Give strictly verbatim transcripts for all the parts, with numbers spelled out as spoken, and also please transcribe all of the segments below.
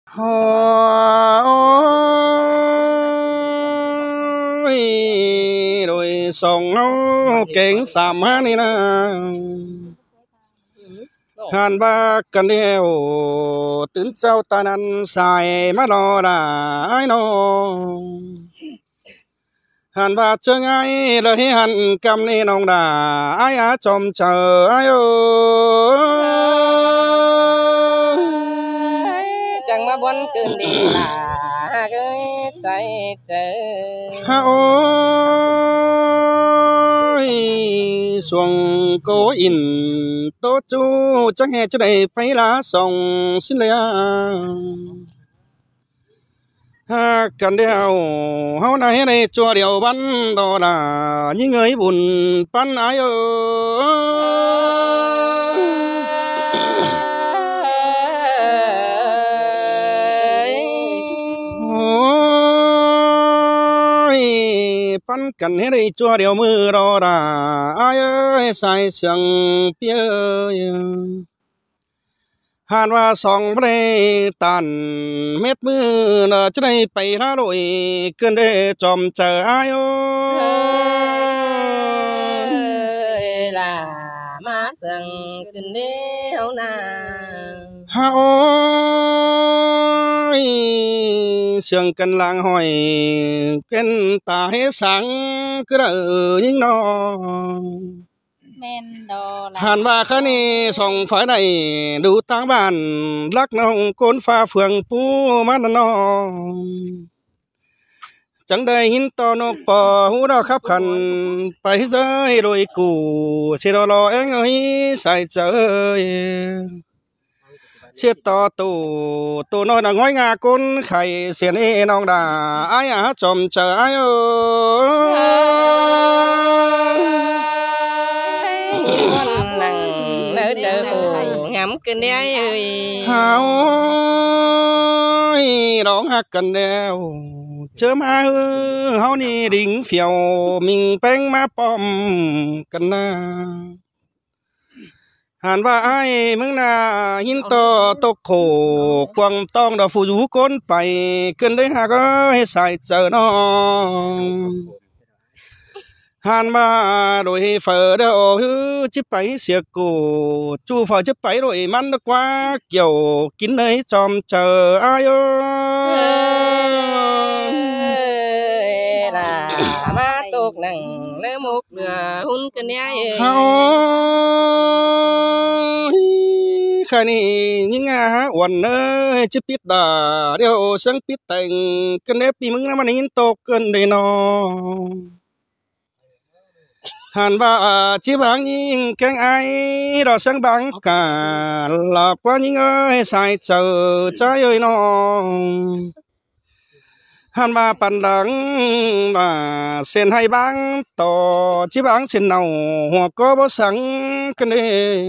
Ôi rồi sông áo kính sàm hát đi na hàn ba cần đeo tướng châu ta ăn xài má lo đã ai nó hàn ba chương ai lời hàn cầm đi nông đà ai á chom chờ ai ơi chẳng mà buồn cơn đi là cái say chờ ha ôi xuồng cố in tốt chú chắc hè cho đây phải lá sông xin lẽ ha cần đeo hao này này cho điều bắn đó là những người buồn bắn ai ơi bắn cần hết đây cho điều mưa đó là ai ơi sai sương bia hàn và song đây tàn mét mưa là trên đây bay ra đội cơn đê chòm chờ ai ơi là má sừng cơn đê hậu na ha ôi sương cần làng hỏi kén ta hết sáng cứ đợi những nó hàn và khá ni song phải này đủ tăng bàn lắc nông côn pha phường pu mắt nó chẳng đây hin to nó bò hú đó khắp khăn phải rơi đôi củ xe đó lo anh ơi sai chơi xe to tù tù nói là ngói ngà côn khải xiên e nong đà ai à chòm chờ ai ơi nỡ chờ phù ngắm cơn đế ơi hao đón hát cần đeo chớ má hư hao ni đỉnh phiêu mình bánh má bom cần na hàn và ai mừng na hin to tốc khổ quăng tông đó phù du côn bay cơn đấy hà có hay sai chờ nó hàn ba đội phở đâu hứ chiếc bánh xiếc cổ chu phở chiếc bánh đội mắn nó quá kiểu kín đấy chòm chờ ai ơi là má tục nằng lỡ một lửa hun cơn nhái khai ni những ngà quần ơi chiếc biết đà đeo sáng biết thành cơn ép đi mừng nó mà nín tục cơn đây nó hàn ba chiếc bánh những keng ai đó sáng bánh cả là quá những ơi sai chờ trái ơi nó hàn ba bàn đắng là sen hay bánh to chiếc bánh sen nào hoặc có bó sáng cái này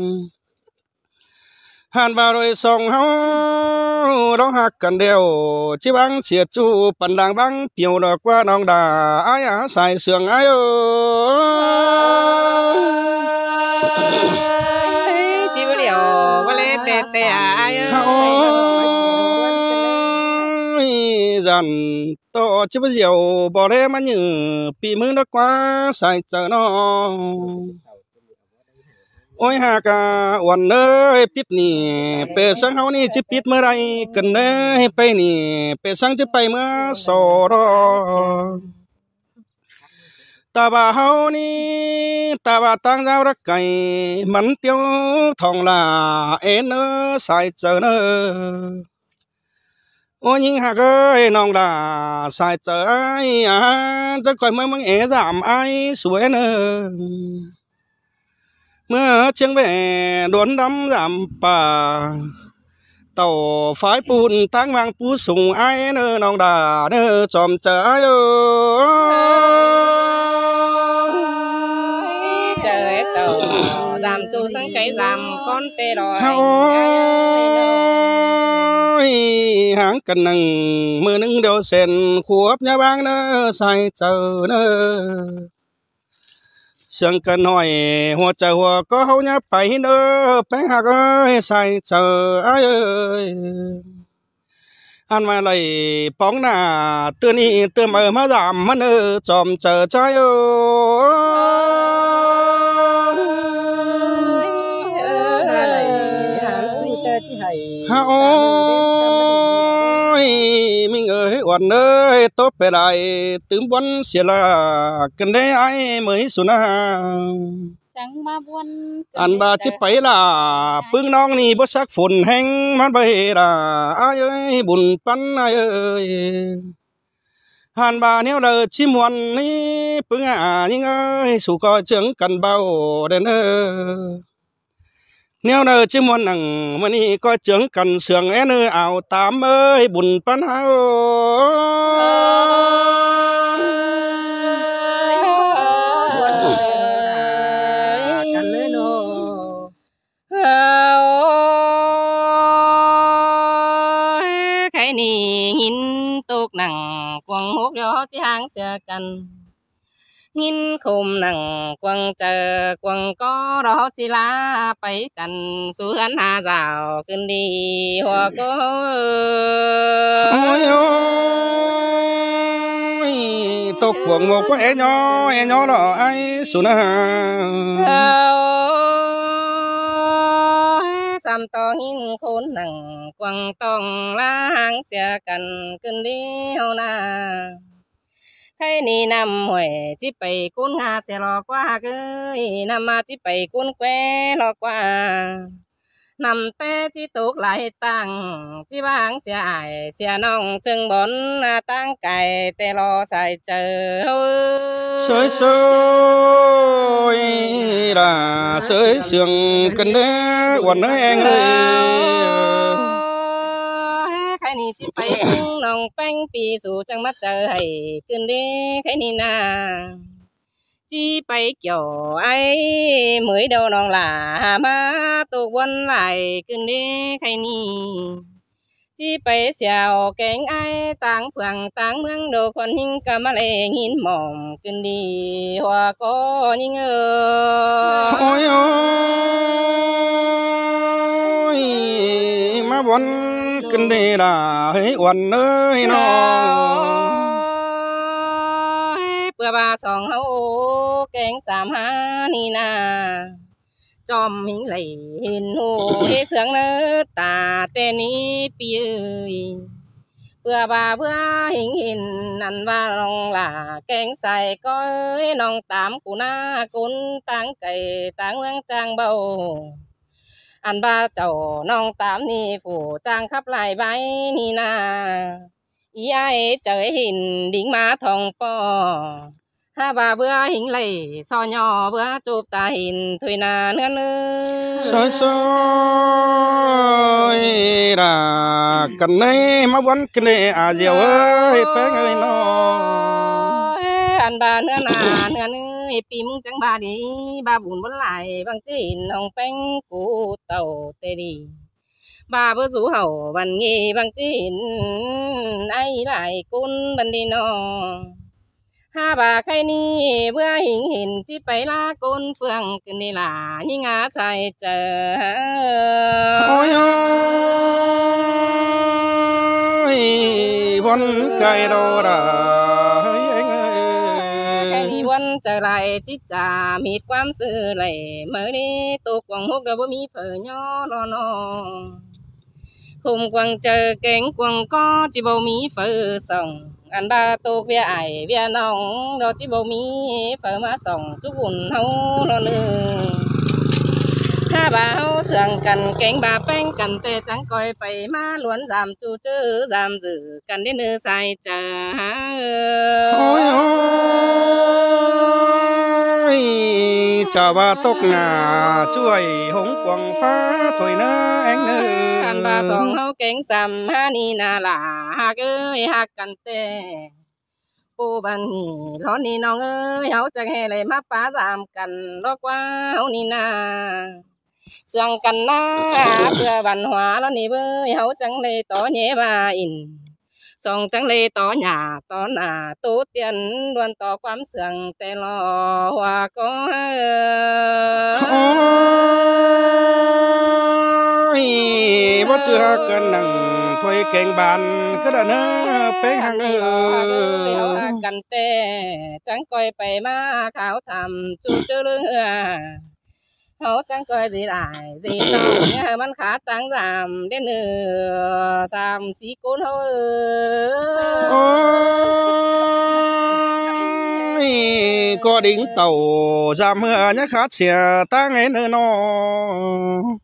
hàn ba rồi song hao đó hạc cần đeo chiếc bánh xiết chu bàn đắng bánh piêu đó qua nòng đà ai á xài sườn ai ơi chỉ có điều có lẽ tè tè ai ơi dàn to chứ bao diều bỏ đêm mà như bị mưa nó quá sai chờ nó ôi hà cả quần ơi biết nè bề sáng hao nè chứ biết mưa đây cần nè bay nè bề sáng chứ bay mưa sổ đó ta bà hao nè ta bà tăng giao đất cày mắn tiêu thòng là én ơ sai chờ nữa ôi nhưng hà ơi nong đà sai chờ ai à chắc coi mới mới é giảm ai suối nữa mưa chiếng về đuốn đắm giảm bà tàu phái bùn tăng mang bú sùng ai nữa nong đà nữa chòm chờ ai ơi trời tàu giảm chu sang cái giảm con tê đòi hãng cần nằng mưa nâng đều sen khuất nhà bang nữa sai chờ nữa sương cần hỏi hoa chờ hoa có hậu nhà phải nữa bé hà ơi sai chờ ai ơi อันมาเลยป้องหน้าเตือนนี่เตือนเออมาดามมันเออจอมเจอใจเออฮะโอ้ยมิงเอ้ยวันเอ้ยโตไปไรตื่นวันเสียละกันได้ไอ้เมื่อสุนาจังมาบวนอันบาจิไปล่ะปึ้งน้องนี่บ่ซักฝนแห้งมันไปล่ะอ้ายเอ้ยบุญปันอ้ายเอ้ยหันบาเนียวเลยชิมวันนี้ปึ้งอ่ายิ่งเอ้ยสู่ก็เจิงกันเบาเด้อเด้อเนียวเลยชิมวันนั่งมื้อนี้ก็เจิงกันเสืองแอเนอเอาตามเอ้ยบุญปันเฮานังกวางหกยอที่หางเสือกันงินคุมนังกวางเจอกวางก็รอจิลาไปกันสู่หันหาสาวขึ้นดีหัวก็โอ้ยโอ้ยตกกวางหมกก็เอ๋ยอเอ๋ยอรอไอ้สุนาสามต่อหินโคนหนังกวางต้องล้างเสียกันขึ้นเดียวนาใครนี่นำหวยจิไปกุ้นงาเสียหลอกว่าเกยนำมาจิไปกุ้นแควหลอกว่านำแต่จิตกหลายตังจิบางเสียอายเสียน้องจึงบนตั้งไก่แต่รอใส่เจอสวยสวยล่ะสวยเสียงกันเด้อวันนี้เองเลยใครนี่จิไปน้องแป้งปีสู่จังมาเจอให้ขึ้นดีใครนี่นาจีไปเกี่ยวไอ้เหมยเดาน้องหล่ามาตกวันไหลขึ้นดีใครนี่จีไปเสียวแกงไอ้ต่างเฟืองต่างเมืองโดคนหิงกะมาเลงหินหมองขึ้นดีหัวก็ยิ่งเออโอ้ยโอ้ยมาบนขึ้นดีล่ะเฮ้ยวันเอ้ยน้องเพื่อบาสองเฮาแกงสามหานี่นาจอมหิงไหลเห็นหูเฮเสืองเนื้อตาเตนี้ปีเอ้ยเพื่อบาเพื่อหิงเห็นนั่นว่าลองล่าแกงใส่ก้อยน้องตามกูหน้ากุนต่างไก่ต่างเมืองจางเบาอันบาเจ้าน้องตามนี่ฝูจางขับไหลใบนี่นาอีไอเจอหินดิ่งมาทองปอฮาบาเบื่อหิงไหลซอยอเบื่อจูบตาหินถุยนาเนื้อเนื้อสวยสวยล่ะกันไหนมาวันกันเลยอาเจียวเอ้ยแป้งเอ้ยน้องอันบาเนื้อนาเนื้อเนื้อปีมึงจังบาดีบาบุญบนไหลบางจีนห้องแป้งกูเต่าเตดีบาเบื่อสู่เห่าบันงี้บางจีนไอ้ไหลกุนบันดีนอห้าบาใครนี่เบื่อหิงเห็นจิไปลากุนเฟืองขึ้นนี่ล่ะยิ่งอาใส่เจอโอ้ยวันไก่รอดาใครนี่วันจะไรจิจ่ามีความซื่อไหลเมื่อนี้ตัวกวางหกเราบ่มีเผยย่อรอนอคุมกวางเจอแกงกวางก็จิบ่มีเฟือส่องอันบาตัวเวียไอเวียน้องเราจิบ่มีเฟือมาส่องทุกบุญเฮาเราหนึ่งถ้าบาเฮาเสื่องกันแกงบาแป้งกันแต่จังก้อยไปมาล้วนจามจูเจอจามจือกันได้เนื้อใส่เจอโอ้ยโอ้ยเจ้าว่าตกหน้าช่วยหงกวางฟ้าถอยเนื้อแองเนื้ออันบาสองเฮาแกงซ้ำฮานี่นาลาฮักเอ้ยฮักกันแต่ปูบันนี่ร้อนนี่น้องเอ้ยเฮาจังให้เลยมาป้าสามกันรอกว่าเฮานี่นาเสื่องกันนะเพื่อบันหัวแล้วนี่เบ้ยเฮาจังเลยต่อเย่บาอินส่องจังเลยต่อหญ้าต่อหน้าตู้เตียนล้วนต่อความเสื่องแต่รอว่าก็โอ้ย ôi bó chưa cần nặng thôi kênh bàn cứ đã nơ bén hàng ơ กันเตจังก้อยไปมาขาวทำจูเจริญเขาจังก้อยสิหลายสิต้องเนี่ยมันขาตั้งสามเด่นเออสามสีกุลเขาเออ có đỉnh tàu ra mưa nhá khát xìa ta nghe nơi nó